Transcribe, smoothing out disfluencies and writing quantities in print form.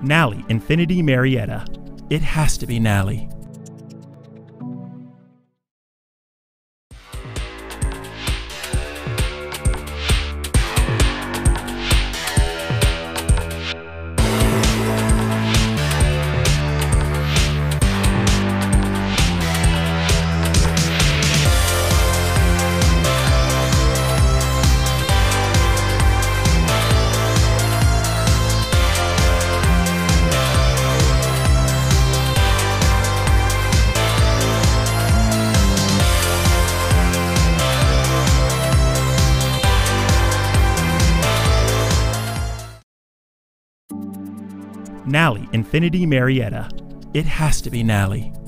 Nally Infiniti Marietta. It has to be Nally. Nally Infiniti Marietta. It has to be Nally.